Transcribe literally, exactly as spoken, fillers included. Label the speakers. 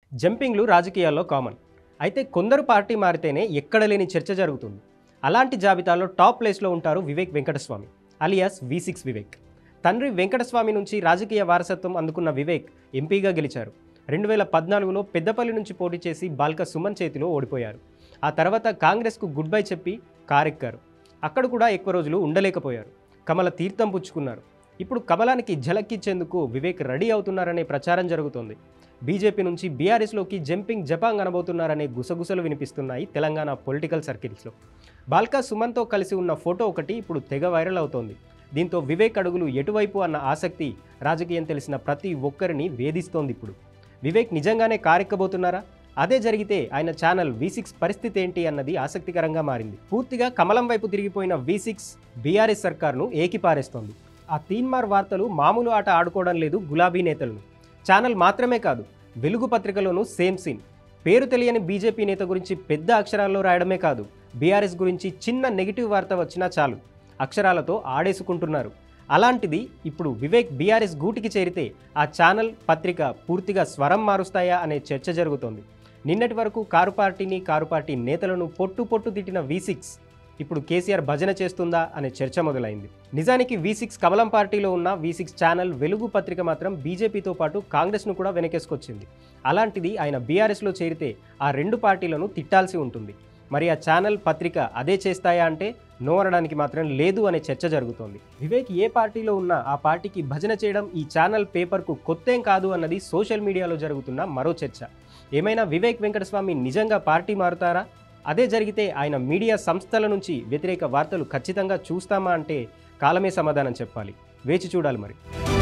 Speaker 1: జంపింగ్లు రాజకీయాల్లో కామన్. అయితే కొందరు పార్టీ మారితేనే ఎక్కడ లేని చర్చ జరుగుతుంది. అలాంటి జాబితాలో టాప్ ప్లేస్లో ఉంటారు Vivek Venkataswamy alias V six Vivek. తండ్రి వెంకటస్వామి నుంచి రాజకీయ వారసత్వం అందుకున్న వివేక్ ఎంపీగా గెలిచారు. రెండు వేల పద్నాలుగులో పెద్దపల్లి నుంచి పోటీ చేసి బాల్క సుమన్ చేతిలో ఓడిపోయారు. ఆ తర్వాత కాంగ్రెస్కు గుడ్ బై చెప్పి కారెక్కారు. అక్కడ కూడా ఎక్కువ రోజులు ఉండలేకపోయారు. కమల తీర్థం పుచ్చుకున్నారు. ఇప్పుడు కమలానికి ఝలక్కిచ్చేందుకు వివేక్ రెడీ అవుతున్నారనే ప్రచారం జరుగుతోంది. బీజేపీ నుంచి బీఆర్ఎస్లోకి జంపింగ్ జపాంగ్ అనబోతున్నారనే గుసగుసలు వినిపిస్తున్నాయి తెలంగాణ పొలిటికల్ సర్కిల్స్లో. బాల్కా సుమన్తో కలిసి ఉన్న ఫోటో ఒకటి ఇప్పుడు తెగ వైరల్ అవుతోంది. దీంతో వివేక్ అడుగులు ఎటువైపు అన్న ఆసక్తి రాజకీయం తెలిసిన ప్రతి ఒక్కరిని వేధిస్తోంది. ఇప్పుడు వివేక్ నిజంగానే కారెక్కబోతున్నారా? అదే జరిగితే ఆయన ఛానల్ వి సిక్స్ పరిస్థితి ఏంటి అన్నది ఆసక్తికరంగా మారింది. పూర్తిగా కమలం వైపు తిరిగిపోయిన వి సిక్స్ బీఆర్ఎస్ సర్కార్ను ఏకిపారేస్తోంది. ఆ తీన్మార్ వార్తలు మామూలు ఆట ఆడుకోవడం లేదు గులాబీ నేతలను. ఛానల్ మాత్రమే కాదు, వెలుగు పత్రికలోనూ సేమ్ సీన్. పేరు తెలియని బీజేపీ నేత గురించి పెద్ద అక్షరాల్లో రాయడమే కాదు, బీఆర్ఎస్ గురించి చిన్న నెగిటివ్ వార్త వచ్చినా చాలు అక్షరాలతో ఆడేసుకుంటున్నారు. అలాంటిది ఇప్పుడు వివేక్ బీఆర్ఎస్ గూటికి చేరితే ఆ ఛానల్ పత్రిక పూర్తిగా స్వరం మారుస్తాయా అనే చర్చ జరుగుతోంది. నిన్నటి వరకు కారు పార్టీని కారు పార్టీ నేతలను పొట్టు పొట్టు తిట్టిన వి సిక్స్ ఇప్పుడు కేసీఆర్ భజన చేస్తుందా అనే చర్చ మొదలైంది. నిజానికి వి సిక్స్ కమలం పార్టీలో ఉన్న వి సిక్స్ ఛానల్ వెలుగు పత్రిక మాత్రం బీజేపీతో పాటు కాంగ్రెస్ను కూడా వెనకేసుకొచ్చింది. అలాంటిది ఆయన బీఆర్ఎస్లో చేరితే ఆ రెండు పార్టీలను తిట్టాల్సి ఉంటుంది. మరి ఆ ఛానల్ పత్రిక అదే చేస్తాయా అంటే నో అనడానికి మాత్రం లేదు అనే చర్చ జరుగుతోంది. వివేక్ ఏ పార్టీలో ఉన్నా ఆ పార్టీకి భజన చేయడం ఈ ఛానల్ పేపర్కు కొత్తేం కాదు అన్నది సోషల్ మీడియాలో జరుగుతున్న మరో చర్చ. ఏమైనా వివేక్ వెంకటస్వామి నిజంగా పార్టీ మారుతారా? అదే జరిగితే ఆయన మీడియా సంస్థల నుంచి వ్యతిరేక వార్తలు ఖచ్చితంగా చూస్తామా అంటే కాలమే సమాధానం చెప్పాలి. వేచి చూడాలి మరి.